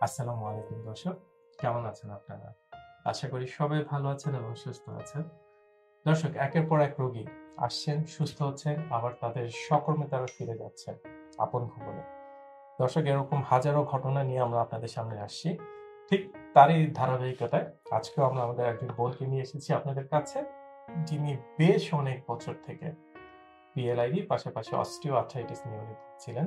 আসসালামু আলাইকুম দর্শক, কেমন আছেন আপনারা? আশা করি সবাই ভালো আছেন এবং সুস্থ আছেন। দর্শক, একের পর এক রোগী আসছেন, সুস্থ হচ্ছেন, আবার তাদের সকর্মে তারা ফিরে যাচ্ছেন আপন ভুবনে। দর্শক, এরকম হাজারো ঘটনা নিয়ে আমরা আপনাদের সামনে আসছি। ঠিক তারই ধারাবাহিকতায় আজকেও আমরা আমাদের একজন বোনকে নিয়ে এসেছি আপনাদের কাছে, যিনি বেশ অনেক বছর থেকে পিএলআইডি পাশাপাশি অস্টিও আর্থ্রাইটিস নিয়ে উনি ভুগছিলেন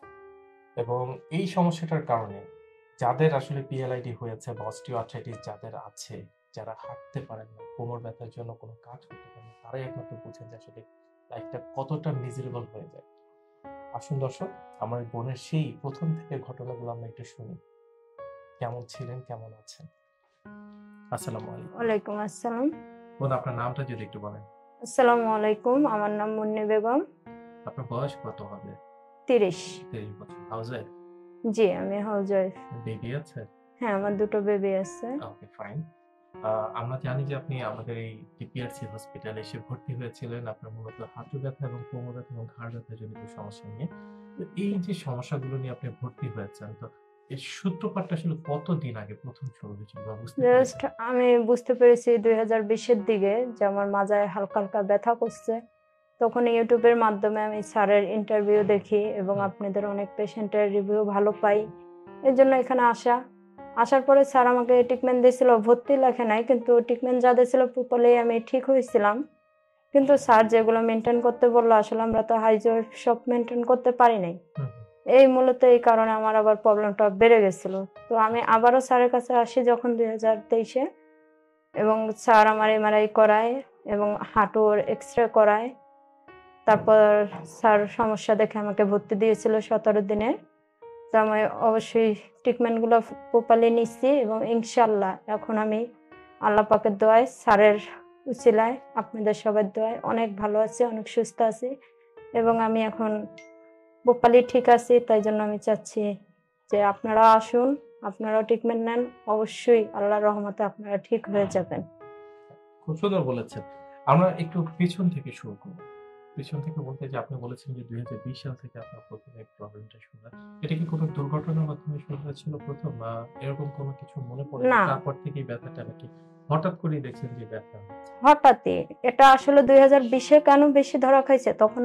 এবং এই সমস্যাটার কারণে যাদের আসলে পিএলআইডি হয়েছে বা অস্টিও আর্থ্রাইটিস যাদের আছে, যারা হাঁটতে পারেন না, কোমর ব্যথার জন্য কোনো কাজ করতে পারেন না, তারাই একমাত্র বুঝেন যে আসলে লাইফটা কতটা মিজারেবল হয়ে যায়। আসুন দর্শক, আমার বোনের সেই প্রথম থেকে ঘটনাগুলো আমরা একটু শুনি। কেমন ছিলেন, কেমন আছেন? আসসালামু আলাইকুম। ওয়ালাইকুম আসসালাম। বোন, আপনার নামটা যদি একটু বলেন। আসসালামু আলাইকুম, আমার নাম মুন্নি বেগম। আপনার বয়স কত হবে? 30। 30 বছর। House wife? জি, আমি হাউস ওয়াইফ। বেবি আছে? হ্যাঁ, আমার দুটো বেবি আছে। Okay, fine. আমরা জানি যে আপনি আমাদের এই টিপিআরসি হসপিটালে এসে ভর্তি হয়েছিলেন আপনার মূলত হাঁটু ব্যথা এবং কোমর ব্যথা এবং ঘাড় ব্যথা জনিত সমস্যা নিয়ে। তো এই যে সমস্যাগুলো নিয়ে আপনি ভর্তি হয়েছেন, তো এর সূত্রপাতটা আসলে কতদিন আগে প্রথম শুরু হয়েছিল বা বুঝতে জাস্ট পেরেছেন? আমি বুঝতে পেরেছি 2020-এর দিকে যে আমার মাজায় হালকা হালকা ব্যথা করছে। তখন ইউটিউবের মাধ্যমে আমি স্যারের ইন্টারভিউ দেখি এবং আপনাদের অনেক পেশেন্টের রিভিউ ভালো পাই। এর জন্য এখানে আসার পরে স্যার আমাকে ট্রিটমেন্ট দিয়েছিল, ভর্তি লেখে নাই, কিন্তু ট্রিটমেন্ট যা দিয়েছিল প্রপারলি আমি ঠিক হয়েছিলাম। কিন্তু স্যার যেগুলো মেনটেন করতে বললো, আসলে আমরা তো হাইজোর সব মেনটেন করতে পারি নাই। এই মূলত এই কারণে আমার আবার প্রবলেমটা বেড়ে গেছিল। তো আমি আবারও স্যারের কাছে আসি যখন 2023-এ, এবং স্যার আমার এমআরআই করায় এবং হাঁটুর এক্সরে করায়। তারপর স্যার সমস্যা দেখে আমাকে ভর্তি দিয়েছিল 17 দিনের। তো আমি অবশ্যই ট্রিটমেন্টগুলো প্রপারলি নিচ্ছি এবং ইনশাল্লাহ এখন আমি আল্লাহ পাকের দোয়ায়, স্যারের উছিলায়, আপনাদের সবার দোয়ায় অনেক ভালো আছি, অনেক সুস্থ আছি এবং আমি এখন প্রপারলি ঠিক আছি। তাই জন্য আমি চাচ্ছি যে আপনারা আসুন, আপনারাও ট্রিটমেন্ট নেন, অবশ্যই আল্লাহর রহমতে আপনারা ঠিক হয়ে যাবেন। খুব সুন্দর বলেছেন। আমরা একটু পেছন থেকে শুরু করব। পেছন থেকে বলতে যে আপনি বলেছেন যে 2020 সাল থেকে আপনার প্রথম এই প্রবলেমটা শুরু হয়। এটা কি কোনো দুর্ঘটনার মাধ্যমে শুরু হয়েছিল প্রথম, বা এরকম কোনো কিছু মনে পড়ে যে না, তারপর থেকেই ব্যথাটা নাকি হঠাৎ করেই দেখছেন যে ব্যথা হচ্ছে? হঠাৎই এটা আসলে 2020-এ কেন বেশি ধরা খাইছে, তখন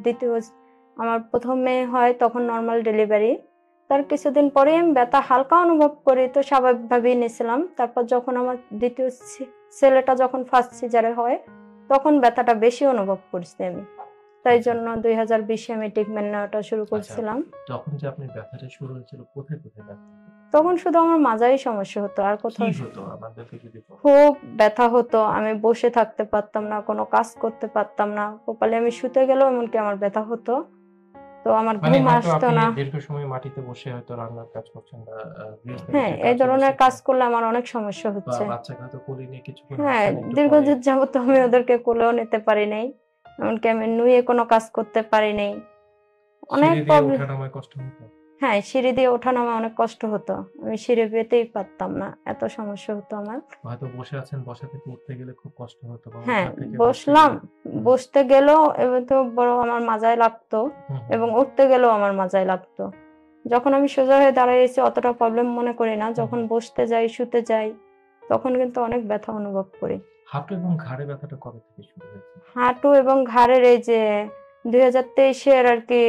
আমার প্রথম মেয়ে হয়, তখন নর্মাল ডেলিভারি। তার কিছুদিন পরে আমি ব্যথা হালকা অনুভব করি, তো স্বাভাবিকভাবেই নিয়েছিলাম। তারপর যখন আমার দ্বিতীয় ছেলেটা যখন ফার্স্ট সিজারে হয়, তখন ব্যথাটা বেশি অনুভব করছি আমি। তাই আচ্ছা, জন্য 2020-এ আমি ট্রিটমেন্ট নেওয়াটা শুরু আচ্ছা। করছিলাম। তখন যে আপনার ব্যথাটা শুরু হয়েছিল, কোথায়, কোথায় ব্যথা হতো? তখন শুধু আমার মাজায় সমস্যা হতো, আর কি কোথাও হতো আমাদেরকে যদি বলেন? খুব ব্যথা হতো। আমি বসে থাকতে পারতাম না, কোনো কাজ করতে পারতাম না। কপালে আমি শুতে গেলেও এমনকি আমার ব্যথা হতো। তো আমার মানে ঘুম হয়তো আসতো আপনি না। দীর্ঘ সময় মাটিতে বসে হয়তো রান্নার কাজ করছেন বা গৃহস্থ হ্যাঁ, বিষয়ে এই কাজে ধরনের কাজ বসেছেন, করলে আমার অনেক সমস্যা বা হচ্ছে। বাচ্চাকে হয়তো কোলে নিয়ে কিছুক্ষণ হ্যাঁ, হাঁটছেন, একটু পরে দীর্ঘদিন যাবত আমি ওদেরকে কোলেও নিতে পারি নাই। এমনকি আমি নুয়ে কোনো কাজ করতে পারি নাই। অনেক সিঁড়ি দিয়ে প্রবলেম। ওঠানামায় কষ্ট হতো। হ্যাঁ, সিঁড়ি দিয়ে ওঠানামা অনেক কষ্ট হতো। আমি সিঁড়ি বেতেই পারতাম না। এত সমস্যা হতো আমার। হয়তো বসে আছেন, বসা থেকে উঠতে গেলে খুব কষ্ট হতো, বা হ্যাঁ, ওঠা থেকে বসতে বসলাম, গেলে। হুম, বসতে গেলেও এবার তো বড় আমার মাজায় লাগতো হুম, এবং হুম, উঠতে গেলেও আমার মাজায় লাগতো। যখন আমি সোজা হয়ে দাঁড়াইছি অতটা প্রবলেম মনে করি না। হুম, যখন হুম। বসতে যাই, শুতে যাই, তখন কিন্তু অনেক ব্যথা অনুভব করি। হাঁটু এবং ঘাড়ে ব্যথাটা কবে থেকে শুরু হয়েছে? হাঁটু এবং ঘাড়ের এই যে 2023-এর আরকি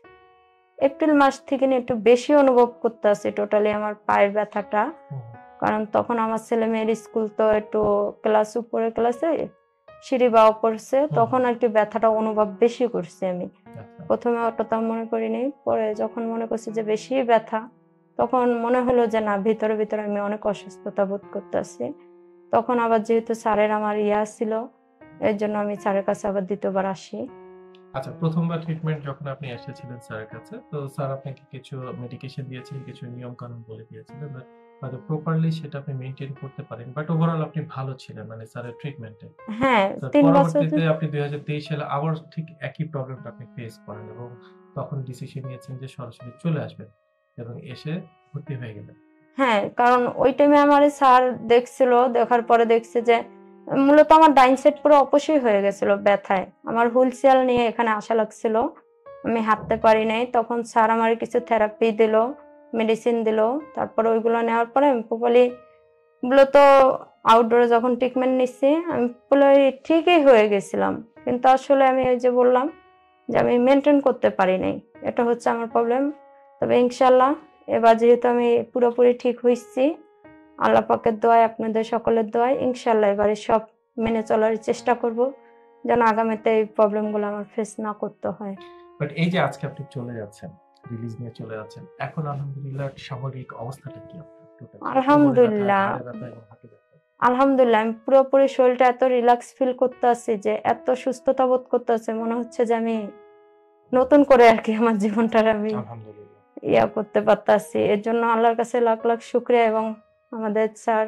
এপ্রিল মাস থেকে নিয়ে একটু বেশি অনুভব করতেছি টোটালি আমার পায়ের ব্যথাটা। হুম, কারণ তখন আমার ছেলেমেয়ের স্কুল তো একটু ক্লাস উপরের ক্লাসে, সিঁড়ি বাওয়া পড়ছে, হুম, তখন আরকি ব্যথাটা অনুভব বেশি করছি আমি। আচ্ছা। প্রথমে অতটা মনে করিনি, পরে যখন মনে করছি যে বেশি ব্যথা, তখন মনে হলো যে না, ভিতরে ভিতরে আমি অনেক অসুস্থতা বোধ করতেছি। তখন আবার যেহেতু স্যারের আমার ছিল, এর জন্য আমি স্যারের কাছে আবার দ্বিতীয়বার আসি। আচ্ছা, প্রথমবার ট্রিটমেন্ট যখন আপনি এসেছিলেন স্যারের কাছে, তো স্যার আপনাকে কিছু মেডিকেশন দিয়েছিলেন, কিছু নিয়ম কানুন বলে দিয়েছিলেন, বাট হয়তো প্রপারলি সেটা আপনি মেইনটেইন করতে পারেন, বাট ওভারঅল আপনি ভালো ছিলেন মানে স্যারের ট্রিটমেন্টে। হ্যাঁ, তো ৩ বছর পরবর্তীতে আপনি 2023 সালে আবার ঠিক একই প্রবলেমটা আপনি ফেস করেন এবং তখন ডিসিশন নিয়েছেন যে সরাসরি চলে আসবেন এবং এসে ভর্তি হয়ে গেলেন। হ্যাঁ, কারণ ওই টাইমে আমার স্যার দেখছিল, দেখার পরে দেখছে যে মূলত আমার ডাইন সাইড পুরো অপসই হয়ে গেছিল ব্যথায়। আমার হুইলচেয়ার নিয়ে এখানে আসা লাগছিল। আমি হাঁটতে পারি নাই। তখন স্যার আমার কিছু থেরাপি দিল মেডিসিন দিল। তারপরে ওইগুলো নেওয়ার পরে আমি প্রপারলি মূলত আউটডোরে যখন ট্রিটমেন্ট নিচ্ছি আমি প্রপারলি ঠিকই হয়ে গেছিলাম, কিন্তু আসলে আমি ওই যে বললাম যে আমি মেনটেন করতে পারি নাই, এটা হচ্ছে আমার প্রবলেম। তবে ইনশাল্লাহ এবার যেহেতু আমি পুরোপুরি ঠিক হয়েছি, আল্লাহ পাকের দোয়ায় আপনাদের সকলের দোয়ায় ইনশাল্লাহ এবারে সব মেনে চলার চেষ্টা করব, যেন আগামীতে এই প্রবলেমগুলো আমার ফেস না করতে হয়। বাট এই যে আজকে আপনি চলে যাচ্ছেন, রিলিজ নিয়ে চলে যাচ্ছেন, এখন আলহামদুলিল্লাহ সামগ্রিক অবস্থাটা কি আপনার? আলহামদুলিল্লাহ আলহামদুলিল্লাহ আমি পুরোপুরি শরীরটা এত রিল্যাক্স ফিল করতে আছি যে এত সুস্থতা বোধ করতে আছে, মনে হচ্ছে যে আমি নতুন করে আর কি আমার জীবনটার আমি ইয়া করতে পারতাছি। এর জন্য আল্লাহর কাছে লাখ লাখ শুকরিয়া এবং আমাদের স্যার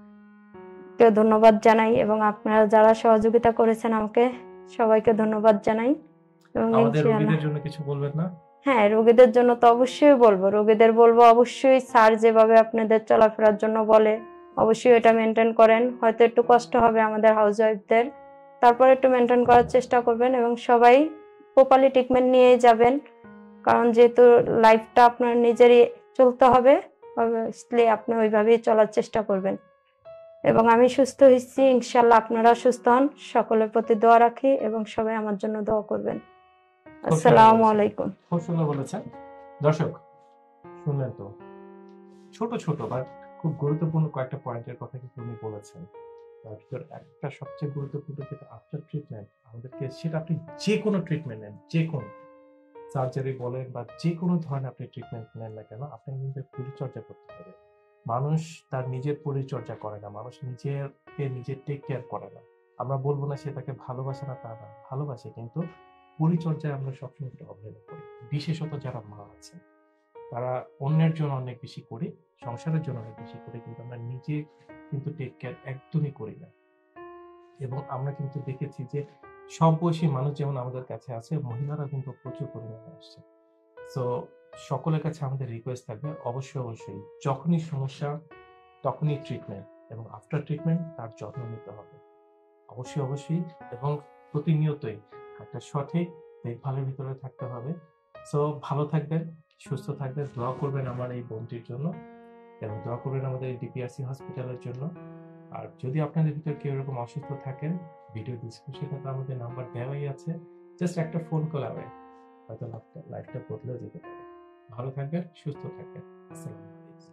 কে ধন্যবাদ জানাই, এবং আপনারা যারা সহযোগিতা করেছেন আমাকে সবাইকে ধন্যবাদ জানাই। এবং আমাদের রোগীদের জন্য কিছু বলবেন না? হ্যাঁ, রোগীদের জন্য তো অবশ্যই বলবো, রোগীদের বলবো অবশ্যই স্যার যেভাবে আপনাদের চলাফেরার জন্য বলে অবশ্যই এটা মেনটেন করেন। হয়তো একটু কষ্ট হবে আমাদের হাউস ওয়াইফদের, তারপর একটু মেনটেন করার চেষ্টা করবেন এবং সবাই প্রপারলি ট্রিটমেন্ট নিয়ে যাবেন, কারণ যেহেতু লাইফটা আপনার নিজেরই চলতে হবে, অবভিয়াসলি আপনি ওইভাবেই চলার চেষ্টা করবেন। এবং আমি সুস্থ হয়েছি, ইনশাল্লাহ আপনারা সুস্থ হন, সকলের প্রতি দোয়া রাখি এবং সবাই আমার জন্য দোয়া করবেন। আসসালামু আলাইকুম। খুব সুন্দর বলেছেন। দর্শক শুনলেন তো, ছোট ছোট বাট খুব গুরুত্বপূর্ণ কয়েকটা পয়েন্টের কথা কিন্তু উনি বলেছেন। তার ভিতর একটা সবচেয়ে গুরুত্বপূর্ণ যেটা আফটার ট্রিটমেন্ট, আমাদেরকে সেটা আপনি যে কোনো ট্রিটমেন্ট নেন, যে কোনো সার্জারি বলেন বা যে কোনো ধরনের আপনি ট্রিটমেন্ট নেন না কেন, আপনাকে নিজের পরিচর্যা করতে হবে। মানুষ তার নিজের পরিচর্যা করে না, মানুষ নিজেকে নিজে টেক কেয়ার করে না। আমরা বলবো না সে তাকে ভালোবাসে না, তা না, ভালোবাসে, কিন্তু পরিচর্যায় আমরা সবসময় একটু অবহেলা করি। বিশেষত যারা মা আছে তারা অন্যের জন্য অনেক বেশি করি, সংসারের জন্য অনেক বেশি করি, কিন্তু আমরা নিজে কিন্তু টেক কেয়ার একদমই করি না। এবং আমরা কিন্তু দেখেছি যে সব বয়সী মানুষ যেমন আমাদের কাছে আছে, মহিলারা কিন্তু প্রচুর পরিমাণে আসছে। সো সকলের কাছে আমাদের রিকোয়েস্ট থাকবে অবশ্যই যখনই সমস্যা তখনই ট্রিটমেন্ট, এবং আফটার ট্রিটমেন্ট তার যত্ন নিতে হবে অবশ্যই, এবং প্রতিনিয়তই একটা সঠিক দেখভালের ভিতরে থাকতে হবে। সো ভালো থাকবেন, সুস্থ থাকবেন, দোয়া করবেন আমার এই বোনটির জন্য এবং দোয়া করবেন আমাদের এই ডিপিআরসি হসপিটালের জন্য। আর যদি আপনাদের ভিতরে কেউ এরকম অসুস্থ থাকেন, ভিডিও ডিসক্রিপশনে তো আমাদের নাম্বার দেওয়াই আছে, জাস্ট একটা ফোন কল হবে, হয়তো লাইফটা বদলেও যেতে পারে। ভালো থাকবেন, সুস্থ থাকবেন। আসসালামু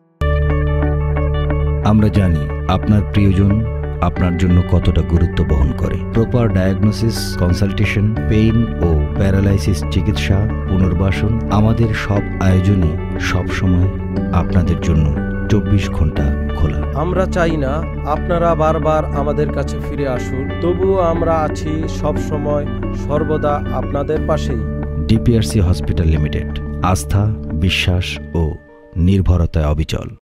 আলাইকুম। আমরা জানি আপনার প্রিয়জন আপনার জন্য কতটা গুরুত্ব বহন করে। প্রপার ডায়াগনোসিস, কনসালটেশন, পেইন ও প্যারালাইসিস চিকিৎসা, পুনর্বাসন, আমাদের সব আয়োজনে সবসময় আপনাদের জন্য 24 ঘন্টা খোলা। আমরা চাই না আপনারা বারবার আমাদের কাছে ফিরে আসুন, তবুও আমরা আছি সব সময় সর্বদা আপনাদের পাশেই। ডিপিআরসি হসপিটাল লিমিটেড, আস্থা, বিশ্বাস ও নির্ভরতায় অবিচল।